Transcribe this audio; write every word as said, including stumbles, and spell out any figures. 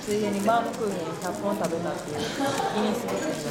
ついでにバームクーヘンひゃっぽん食べたっていうギネスブックに